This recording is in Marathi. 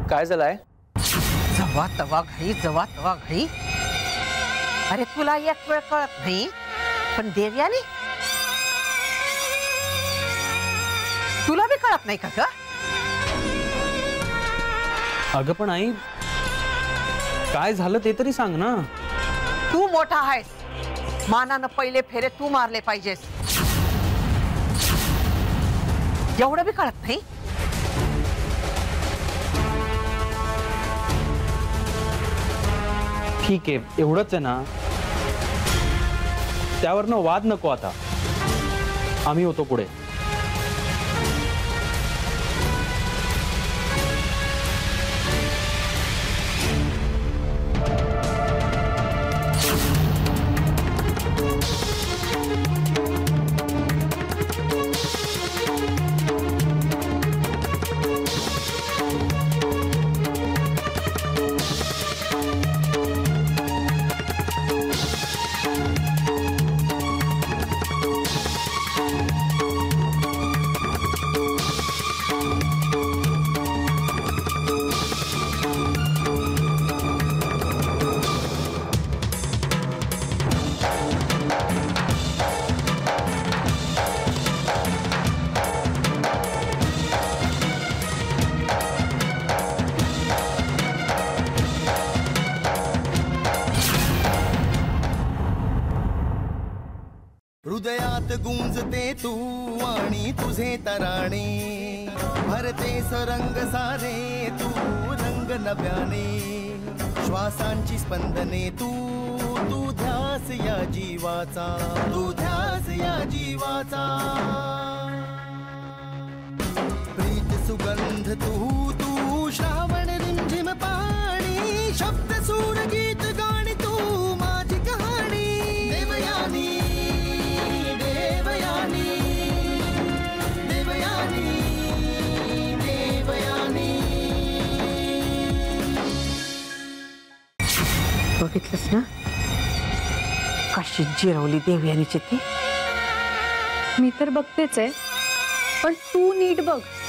काय झालंय? जवा तवा घडी जवा तवा घडी. अरे तुला एक वेळ कळत नाही पण देवयानी तुला बी कळत नाही का ग? अगं पण आई काय झालं ते तरी सांग ना. तू मोठा आहेस, मानानं पहिले फेरे तू मारले पाहिजेस. एवढं बी कळत नाही. ठीक आहे, एवढंच आहे ना. त्यावरनं वाद नको आता. आम्ही होतो पुढे. हृदयात गुंजते तू आणि तुझे तराणे भरते सरंग सारे तू रंग नव्याने श्वासांची स्पंदने तू तू ध्यास या जीवाचा तू ध्यास या जीवाचा प्रीत सुगंध तू तू श्रावण रिमझिम पाणी शब्द सूर गीत गाणी तू माझी कहाणी देवयानी बघितलंस ना कशी जिरवली देवयानीची ती. मी तर बघतेच आहे पण तू नीट बघ.